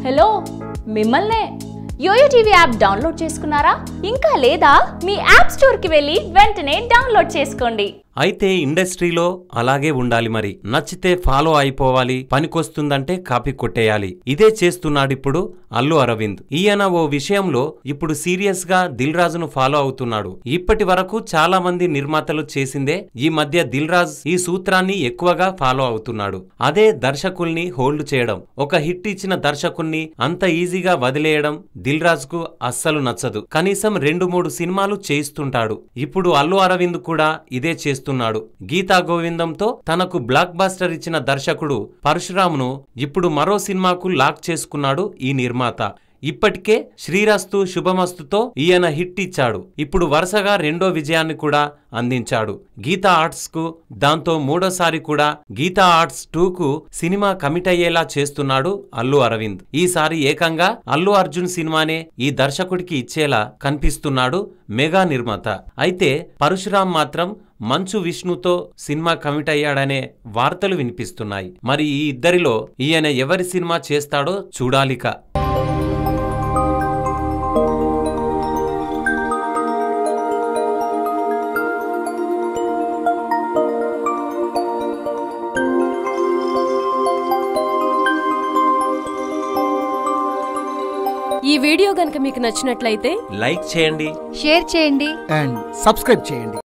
Hello మిమ్మల్నే yo-yo TV app download చేసుకున్నారా? ఇంకా లేదా? మీ యాప్ స్టోర్ కి వెళ్ళి వెంటనే డౌన్లోడ్ చేసుకోండి. అయితే ఇండస్ట్రీలో అలాగే ఉండాలి. మరి నచ్చితే ఫాలో అయిపోవాలి, పనికొస్తుందంటే కాపీ కొట్టేయాలి. ఇదే చేస్తున్నాడిప్పుడు అల్లు అరవింద్. ఈయన ఓ విషయంలో ఇప్పుడు సీరియస్ గా దిల్ రాజును ఫాలో అవుతున్నాడు. ఇప్పటి వరకు చాలా మంది నిర్మాతలు చేసిందే, ఈ మధ్య దిల్ రాజు ఈ సూత్రాన్ని ఎక్కువగా ఫాలో అవుతున్నాడు. అదే దర్శకుల్ని హోల్డ్ చేయడం. ఒక హిట్ ఇచ్చిన దర్శకుల్ని అంత ఈజీగా వదిలేయడం దిల్ రాజుకు అస్సలు నచ్చదు. కనీసం 2-3 సినిమాలు చేయిస్తుంటాడు. ఇప్పుడు అల్లు అరవింద్ కూడా ఇదే చేస్తున్నాడు. గీతా గోవిందంతో తనకు బ్లాక్ బాస్టర్ ఇచ్చిన దర్శకుడు పరశురామును ఇప్పుడు మరో సినిమాకు లాక్ చేసుకున్నాడు ఈ నిర్మాత. ఇప్పటికే శ్రీరస్తు శుభమస్తుతో ఈయన హిట్ ఇచ్చాడు. ఇప్పుడు వరుసగా రెండో విజయాన్ని కూడా అందించాడు గీతా ఆర్ట్స్ కు. దాంతో మూడోసారి కూడా గీతా ఆర్ట్స్ 2కు సినిమా కమిట్ అయ్యేలా చేస్తున్నాడు అల్లు అరవింద్. ఈసారి ఏకంగా అల్లు అర్జున్ సినిమానే ఈ దర్శకుడికి ఇచ్చేలా కనిపిస్తున్నాడు మెగా నిర్మాత. అయితే పరశురాం మాత్రం మంచు విష్ణుతో సినిమా కమిట్ అయ్యాడనే వార్తలు వినిపిస్తున్నాయి. మరి ఈ ఇద్దరిలో ఈయన ఎవరి సినిమా చేస్తాడో చూడాలిక. ఈ వీడియో గనుక మీకు నచ్చినట్లయితే లైక్ చేయండి, షేర్ చేయండి అండ్ సబ్స్క్రైబ్ చేయండి.